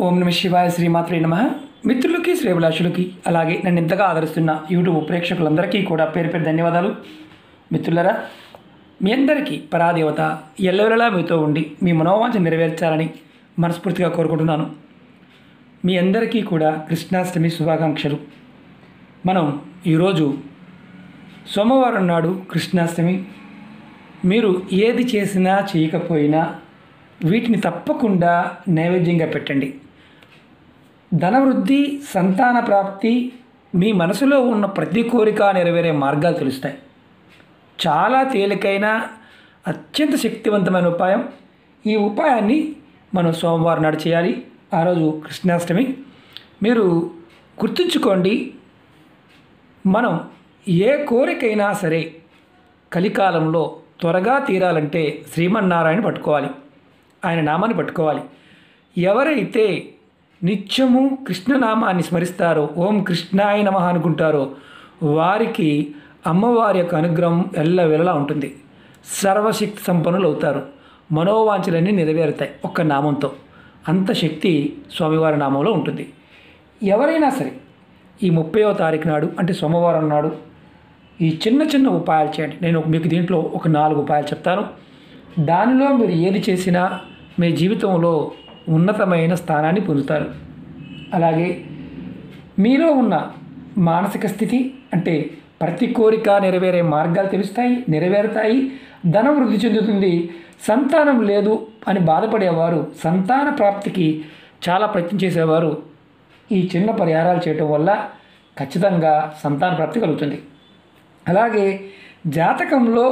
ఓం నమ శివాయ శ్రీమాత్రే నమః. మిత్రులకి శ్రేభిలాషులకి అలాగే నన్ను ఇంతగా ఆదరిస్తున్న యూట్యూబ్ ప్రేక్షకులందరికీ కూడా పేరు పేరు ధన్యవాదాలు. మిత్రులరా, మీ అందరికీ పరాదేవత ఎల్లవెల్లలా మీతో ఉండి మీ మనోవాంఛ నెరవేర్చాలని మనస్ఫూర్తిగా కోరుకుంటున్నాను. మీ అందరికీ కూడా కృష్ణాష్టమి శుభాకాంక్షలు. మనం ఈరోజు సోమవారం నాడు కృష్ణాష్టమి. మీరు ఏది చేసినా చేయకపోయినా వీటిని తప్పకుండా నైవేద్యంగా పెట్టండి. ధనవృద్ధి, సంతాన ప్రాప్తి, మీ మనసులో ఉన్న ప్రతి కోరిక నెరవేరే మార్గాలు తెలుస్తాయి. చాలా తేలికైన అత్యంత శక్తివంతమైన ఉపాయం. ఈ ఉపాయాన్ని మనం సోమవారం నాడు చేయాలి. ఆ రోజు కృష్ణాష్టమి. మీరు గుర్తుంచుకోండి, మనం ఏ కోరికైనా సరే కలికాలంలో త్వరగా తీరాలంటే శ్రీమన్నారాయణ పట్టుకోవాలి, ఆయన నామాన్ని పట్టుకోవాలి. ఎవరైతే నిత్యము కృష్ణనామాన్ని స్మరిస్తారో, ఓం కృష్ణాయ నమః అనుకుంటారో, వారికి అమ్మవారి యొక్క అనుగ్రహం ఎల్లవేళలా ఉంటుంది. సర్వశక్తి సంపన్నులు అవుతారు. మనోవాంఛలన్నీ నెరవేరుతాయి ఒక్క నామంతో. అంత శక్తి స్వామివారి నామంలో ఉంటుంది. ఎవరైనా సరే ఈ 30వ తారీఖు నాడు అంటే సోమవారం నాడు ఈ చిన్న చిన్న ఉపాయాలు చేయండి. నేను మీకు దీంట్లో ఒక 4 ఉపాయాలు చెప్తాను. దానిలో మీరు ఏది చేసినా మీ జీవితంలో ఉన్నతమైన స్థానాన్ని పొందుతారు. అలాగే మీలో ఉన్న మానసిక స్థితి అంటే ప్రతి కోరిక నెరవేరే మార్గాలు నెరవేరుతాయి. ధనం వృద్ధి చెందుతుంది. సంతానం లేదు అని బాధపడేవారు, సంతాన ప్రాప్తికి చాలా ప్రయత్నం చేసేవారు ఈ చిన్న పరిహారాలు చేయటం వల్ల ఖచ్చితంగా సంతాన ప్రాప్తి కలుగుతుంది. అలాగే జాతకంలో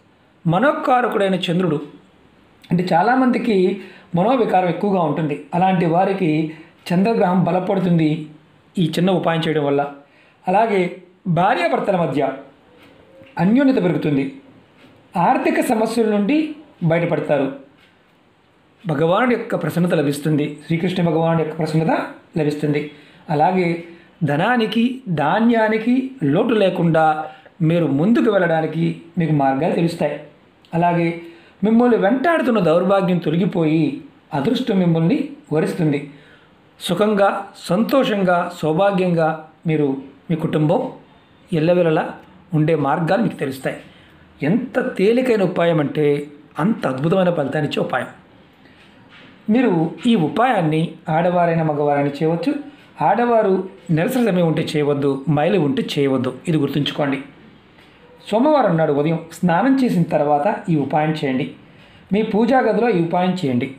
మనోకారకుడైన చంద్రుడు అంటే చాలామందికి మనోవికారం ఎక్కువగా ఉంటుంది. అలాంటి వారికి చంద్రగ్రహం బలపడుతుంది ఈ చిన్న ఉపాయం చేయడం వల్ల. అలాగే భార్యాభర్తల మధ్య అన్యోన్యత పెరుగుతుంది. ఆర్థిక సమస్యల నుండి బయటపడతారు. భగవానుడి యొక్క ప్రసన్నత లభిస్తుంది. శ్రీకృష్ణ భగవానుడి యొక్క ప్రసన్నత లభిస్తుంది. అలాగే ధనానికి, ధాన్యానికి లోటు లేకుండా మీరు ముందుకు వెళ్ళడానికి మీకు మార్గాలు తెలుస్తాయి. అలాగే మిమ్మల్ని వెంటాడుతున్న దౌర్భాగ్యం తొలగిపోయి అదృష్టం మిమ్మల్ని వరిస్తుంది. సుఖంగా, సంతోషంగా, సౌభాగ్యంగా మీరు మీ కుటుంబం ఎల్లవేళలా ఉండే మార్గాలు మీకు తెలుస్తాయి. ఎంత తేలికైన ఉపాయం అంటే అంత అద్భుతమైన ఫలితాన్ని ఇచ్చే ఉపాయం. మీరు ఈ ఉపాయాన్ని ఆడవారైనా మగవారైనా చేయవచ్చు. ఆడవారు నెలసరి సమయం ఉంటే చేయవద్దు, మైలు ఉంటే చేయవద్దు. ఇది గుర్తుంచుకోండి. సోమవారం నాడు ఉదయం స్నానం చేసిన తర్వాత ఈ ఉపాయం చేయండి. మీ పూజా గదిలో ఈ ఉపాయం చేయండి.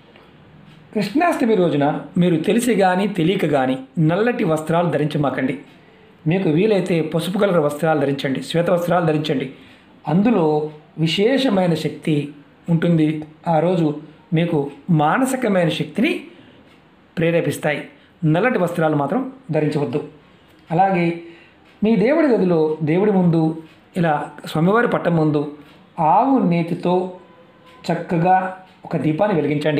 కృష్ణాష్టమి రోజున మీరు తెలిసి కానీ తెలియక కానీ నల్లటి వస్త్రాలు ధరించమాకండి. మీకు వీలైతే పసుపు కలర్ వస్త్రాలు ధరించండి, శ్వేత వస్త్రాలు ధరించండి. అందులో విశేషమైన శక్తి ఉంటుంది. ఆ రోజు మీకు మానసికమైన శక్తిని ప్రేరేపిస్తాయి. నల్లటి వస్త్రాలు మాత్రం ధరించవద్దు. అలాగే మీ దేవుడి గదిలో దేవుడి ముందు ఇలా స్వామివారి పట్టం ముందు ఆవు నేతితో చక్కగా ఒక దీపాన్ని వెలిగించండి.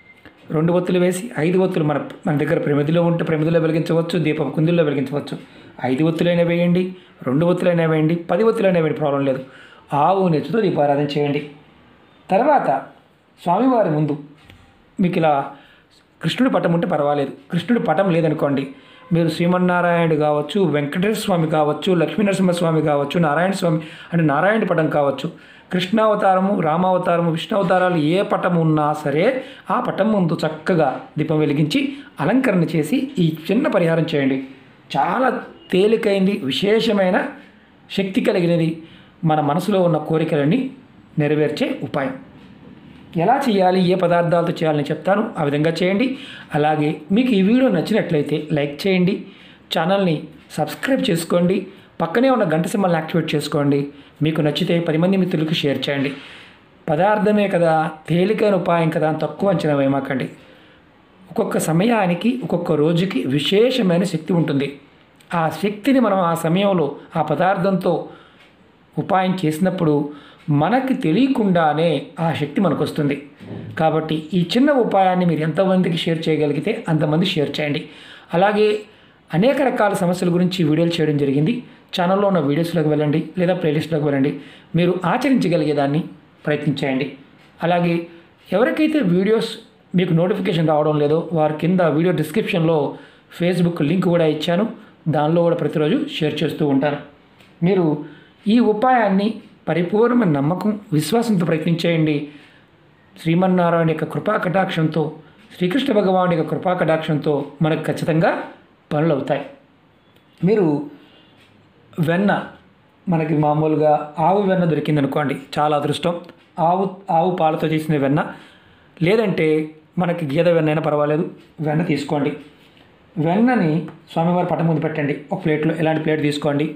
2 ఒత్తులు వేసి 5 ఒత్తులు మన దగ్గర ప్రమిదిలో ఉంటే ప్రమిదిలో వెలిగించవచ్చు, దీపం కుందుల్లో వెలిగించవచ్చు. 5 ఒత్తులైనా వేయండి, 2 ఒత్తులైనా వేయండి, 10 ఒత్తులైనా వేయండి, ప్రాబ్లం లేదు. ఆవు నేతితో దీపారాధన చేయండి. తర్వాత స్వామివారి ముందు మీకు ఇలా కృష్ణుడి పటం ఉంటే పర్వాలేదు. కృష్ణుడి పటం లేదనుకోండి, మీరు శ్రీమన్నారాయణుడు కావచ్చు, వెంకటేశ్వర స్వామి కావచ్చు, లక్ష్మీనరసింహస్వామి కావచ్చు, నారాయణ స్వామి అంటే నారాయణుడి పటం కావచ్చు, కృష్ణావతారము, రామావతారము, విష్ణు అవతారాలు ఏ పటం ఉన్నా సరే ఆ పటం ముందు చక్కగా దీపం వెలిగించి అలంకరణ చేసి ఈ చిన్న పరిహారం చేయండి. చాలా తేలికైంది, విశేషమైన శక్తి కలిగినది, మన మనసులో ఉన్న కోరికలన్నీ నెరవేర్చే ఉపాయం. ఎలా చేయాలి, ఏ పదార్థాలతో చేయాలని చెప్తాను. ఆ విధంగా చేయండి. అలాగే మీకు ఈ వీడియో నచ్చినట్లయితే లైక్ చేయండి, ఛానల్ని సబ్స్క్రైబ్ చేసుకోండి, పక్కనే ఉన్న గంట సింబల్ని యాక్టివేట్ చేసుకోండి. మీకు నచ్చితే 10 మంది మిత్రులకు షేర్ చేయండి. పదార్థమే కదా, తేలికైన ఉపాయం కదా అని తక్కువ అంచనా వేయమాకండి. ఒక్కొక్క సమయానికి, ఒక్కొక్క రోజుకి విశేషమైన శక్తి ఉంటుంది. ఆ శక్తిని మనం ఆ సమయంలో ఆ పదార్థంతో ఉపాయం చేసినప్పుడు మనకి తెలియకుండానే ఆ శక్తి మనకు వస్తుంది. కాబట్టి ఈ చిన్న ఉపాయాన్ని మీరు ఎంతమందికి షేర్ చేయగలిగితే అంతమంది షేర్ చేయండి. అలాగే అనేక రకాల సమస్యల గురించి వీడియోలు చేయడం జరిగింది. ఛానల్లో ఉన్న వీడియోస్లోకి వెళ్ళండి లేదా ప్లేలిస్ట్లోకి వెళ్ళండి. మీరు ఆచరించగలిగేదాన్ని ప్రయత్నించేయండి. అలాగే ఎవరికైతే వీడియోస్ మీకు నోటిఫికేషన్ రావడం లేదో వారి కింద వీడియో డిస్క్రిప్షన్లో ఫేస్బుక్ లింక్ కూడా ఇచ్చాను, దానిలో కూడా ప్రతిరోజు షేర్ చేస్తూ ఉంటాను. మీరు ఈ ఉపాయాన్ని పరిపూర్ణమైన నమ్మకం విశ్వాసంతో ప్రయత్నించేయండి. శ్రీమన్నారాయణ యొక్క కృపా కటాక్షంతో, శ్రీకృష్ణ భగవానుడి యొక్క కృపా కటాక్షంతో మనకు ఖచ్చితంగా పనులు అవుతాయి. మీరు వెన్న, మనకి మామూలుగా ఆవు వెన్న దొరికిందనుకోండి, చాలా అదృష్టం. ఆవు పాలతో చేసిన వెన్న, లేదంటే మనకి గేదె వెన్న అయినా పర్వాలేదు, వెన్న తీసుకోండి. వెన్నని స్వామివారి పటం ముందు పెట్టండి. ఒక ప్లేట్లో ఇలాంటి ప్లేట్ తీసుకోండి,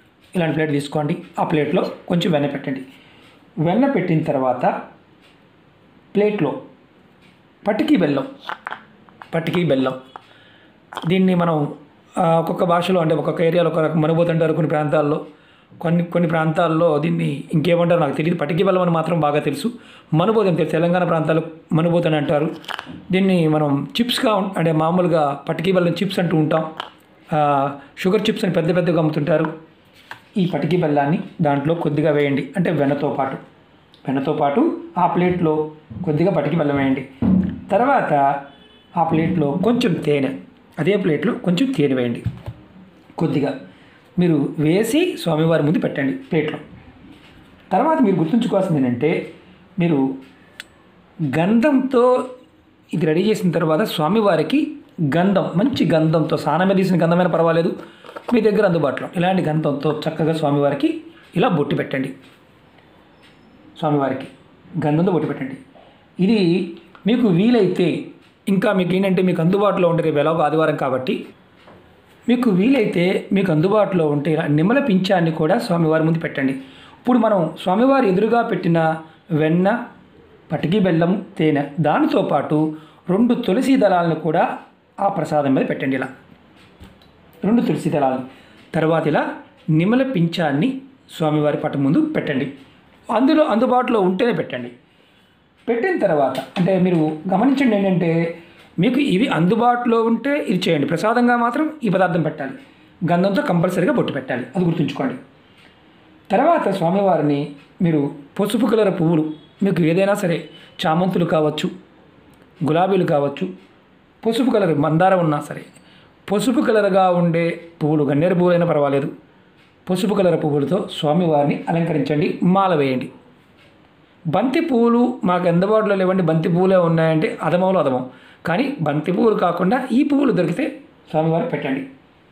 ఆ ప్లేట్లో కొంచెం వెన్న పెట్టండి. వెన్న పెట్టిన తర్వాత ప్లేట్లో పటికి బెల్లం, దీన్ని మనం ఒక్కొక్క భాషలో, అంటే ఒక్కొక్క ఏరియాలో ఒక రకం మనుబోతు అంటారు, కొన్ని ప్రాంతాల్లో దీన్ని ఇంకేమంటారు నాకు తెలియదు. పటికి బెల్లం అని మాత్రం బాగా తెలుసు. మనుబోతు అని తెలుసు, తెలంగాణ ప్రాంతాల్లో మనుబోతు అని అంటారు. దీన్ని మనం చిప్స్గా, అంటే మామూలుగా పటికి బెల్లం చిప్స్ అంటూ ఉంటాం, షుగర్ చిప్స్ అని పెద్దగా అమ్ముతుంటారు. ఈ పటికి బెల్లాన్ని దాంట్లో కొద్దిగా వేయండి, అంటే వెన్నతో పాటు ఆ ప్లేట్లో కొద్దిగా పటికి బెల్లం వేయండి. తర్వాత ఆ ప్లేట్లో కొంచెం తేనె, అదే ప్లేట్లో కొంచెం తేనె వేయండి కొద్దిగా. మీరు వేసి స్వామివారి ముందు పెట్టండి ప్లేట్లో. తర్వాత మీరు గుర్తుంచుకోవాల్సింది ఏంటంటే, మీరు గంధంతో ఇది రెడీ చేసిన తర్వాత స్వామివారికి గంధం, మంచి గంధంతో, స్నానమే తీసిన గంధమైనా పర్వాలేదు, మీ దగ్గర అందుబాటులో ఇలాంటి గంధంతో చక్కగా స్వామివారికి ఇలా బొట్టు పెట్టండి. స్వామివారికి గంధంతో బొట్టు పెట్టండి. ఇది మీకు వీలైతే, ఇంకా మీకు ఏంటంటే మీకు అందుబాటులో ఉండే, రేపు ఎలాగో ఆదివారం కాబట్టి మీకు వీలైతే, మీకు అందుబాటులో ఉంటే ఇలా నిమ్మల పింఛాన్ని కూడా స్వామివారి ముందు పెట్టండి. ఇప్పుడు మనం స్వామివారి ఎదురుగా పెట్టిన వెన్న, పటికి బెల్లం, తేనె, దానితో పాటు 2 తులసి దళాలను కూడా ఆ ప్రసాదం మీద పెట్టండి. ఇలా 2 తులసి దళాలు, తర్వాత ఇలా నిమ్మల పింఛాన్ని స్వామివారి పటం ముందు పెట్టండి. అందులో అందుబాటులో ఉంటేనే పెట్టండి. పెట్టిన తర్వాత, అంటే మీరు గమనించండి ఏంటంటే, మీకు ఇవి అందుబాటులో ఉంటే ఇది చేయండి. ప్రసాదంగా మాత్రం ఈ పదార్థం పెట్టాలి, గంధంతో కంపల్సరీగా బొట్టు పెట్టాలి, అది గుర్తుంచుకోండి. తర్వాత స్వామివారిని మీరు పసుపు కలర్ పువ్వులు, మీకు ఏదైనా సరే, చామంతులు కావచ్చు, గులాబీలు కావచ్చు, పసుపు కలర్ మందారం ఉన్నా సరే, పసుపు కలర్గా ఉండే పువ్వులు, గన్నేరు పువ్వులైనా పర్వాలేదు, పసుపు కలర్ పువ్వులతో స్వామివారిని అలంకరించండి, మాల వేయండి. బంతి పువ్వులు మాకు అందుబాటులో లేవండి, బంతి పువ్వులే ఉన్నాయంటే అదమం, కానీ బంతి పువ్వులు కాకుండా ఈ పువ్వులు దొరికితే స్వామివారికి పెట్టండి.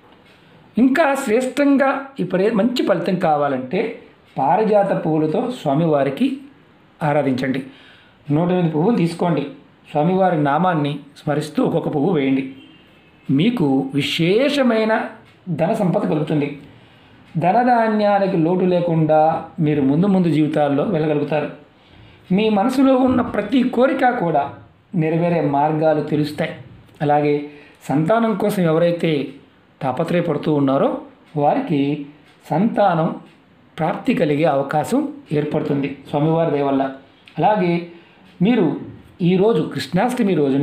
ఇంకా శ్రేష్టంగా ఇప్పుడే మంచి ఫలితం కావాలంటే పారిజాత పువ్వులతో స్వామివారికి ఆరాధించండి. 108 పువ్వులు తీసుకోండి, స్వామివారి నామాన్ని స్మరిస్తూ ఒక్కొక్క పువ్వు వేయండి. మీకు విశేషమైన ధన సంపద కలుగుతుంది. ధనధాన్యానికి లోటు లేకుండా మీరు ముందు జీవితాల్లో వెళ్ళగలుగుతారు. మీ మనసులో ఉన్న ప్రతి కోరిక కూడా నెరవేరే మార్గాలు తెలుస్తాయి. అలాగే సంతానం కోసం ఎవరైతే తాపత్రయపడుతూ ఉన్నారో వారికి సంతానం ప్రాప్తి కలిగే అవకాశం ఏర్పడుతుంది స్వామివారి దయ వల్ల. అలాగే మీరు ఈరోజు కృష్ణాష్టమి రోజున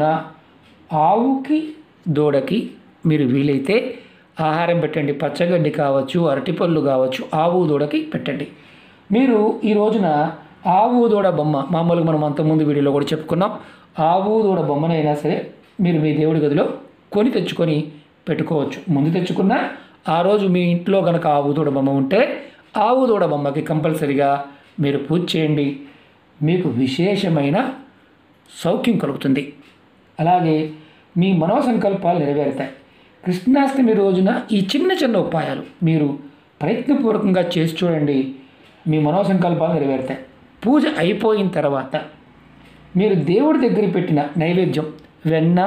ఆవుకి, దూడకి మీరు వీలైతే ఆహారం పెట్టండి. పచ్చగడ్డి కావచ్చు, అరటిపళ్ళు కావచ్చు, ఆవు దూడకి పెట్టండి. మీరు ఈ రోజున ఆవు దూడ బొమ్మ, మామూలుగా మనం అంతకుముందు వీడియోలో కూడా చెప్పుకున్నాం, ఆవు దూడ బొమ్మనైనా సరే మీరు మీ దేవుడి గదిలో కొని తెచ్చుకొని పెట్టుకోవచ్చు. ముందు తెచ్చుకున్న ఆ రోజు మీ ఇంట్లో కనుక ఆవు దూడ బొమ్మ ఉంటే ఆవు దూడ బొమ్మకి కంపల్సరిగా మీరు పూజ చేయండి. మీకు విశేషమైన సౌఖ్యం కలుగుతుంది. అలాగే మీ మనోసంకల్పాలు నెరవేరుతాయి. కృష్ణాష్టమి రోజున ఈ చిన్న ఉపాయాలు మీరు ప్రయత్నపూర్వకంగా చేసి చూడండి, మీ మనోసంకల్పాలు నెరవేరుతాయి. పూజ అయిపోయిన తర్వాత మీరు దేవుడి దగ్గర పెట్టిన నైవేద్యం, వెన్న,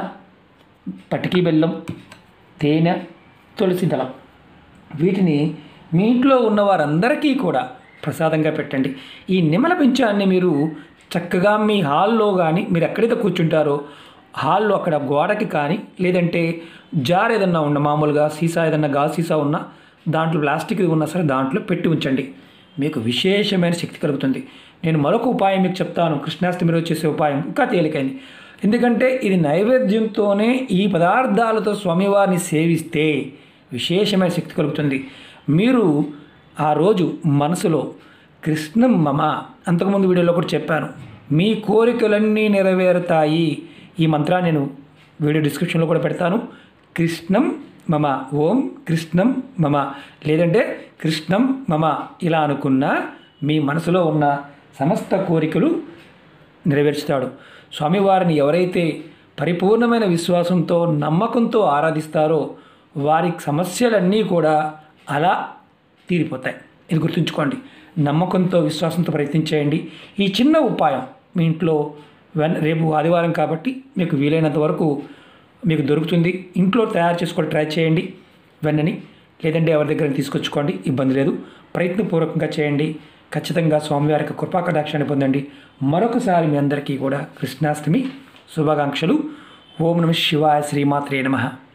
పటికి బెల్లం, తేనె, తులసి దళం, వీటిని మీ ఇంట్లో ఉన్న వారందరికీ కూడా ప్రసాదంగా పెట్టండి. ఈ నిమ్మల పింఛాన్ని మీరు చక్కగా మీ హాల్లో కానీ, మీరు ఎక్కడైతే కూర్చుంటారో హాల్లో అక్కడ గోడకి కానీ, లేదంటే జార్ ఏదన్నా ఉన్న, మామూలుగా సీసా ఏదన్నా గాజు సీసా ఉన్నా, దాంట్లో ప్లాస్టిక్ ఉన్నా సరే దాంట్లో పెట్టి ఉంచండి. మీకు విశేషమైన శక్తి కలుగుతుంది. నేను మరొక ఉపాయం మీకు చెప్తాను. కృష్ణాష్టమి రోజు చేసే ఉపాయం ఇంకా తేలికైంది. ఎందుకంటే ఇది నైవేద్యంతోనే, ఈ పదార్థాలతో స్వామివారిని సేవిస్తే విశేషమైన శక్తి కలుగుతుంది. మీరు ఆ రోజు మనసులో కృష్ణం మమ, అంతకుముందు వీడియోలో కూడా చెప్పాను, మీ కోరికలన్నీ నెరవేరుతాయి, ఈ మంత్రాన్ని నేను వీడియో డిస్క్రిప్షన్లో కూడా పెడతాను. కృష్ణం మమ, ఓం కృష్ణం మమ, లేదంటే కృష్ణం మమ ఇలా అనుకున్న మీ మనసులో ఉన్న సమస్త కోరికలు నెరవేర్చుతాడు. స్వామివారిని ఎవరైతే పరిపూర్ణమైన విశ్వాసంతో నమ్మకంతో ఆరాధిస్తారో వారి సమస్యలన్నీ కూడా అలా తీరిపోతాయి. ఇది గుర్తుంచుకోండి. నమ్మకంతో విశ్వాసంతో ప్రయత్నించేయండి. ఈ చిన్న ఉపాయం మీ ఇంట్లో రేపు ఆదివారం కాబట్టి మీకు వీలైనంత వరకు మీకు దొరుకుతుంది. ఇంట్లో తయారు చేసుకోవడం ట్రై చేయండి వెన్నని, లేదంటే ఎవరి దగ్గర తీసుకొచ్చుకోండి, ఇబ్బంది లేదు. ప్రయత్నపూర్వకంగా చేయండి. ఖచ్చితంగా స్వామివారి యొక్క కృపా కటాక్షాన్ని పొందండి. మరొకసారి మీ అందరికీ కూడా కృష్ణాష్టమి శుభాకాంక్షలు. ఓం నమః శివాయ. శ్రీమాత్రే నమః.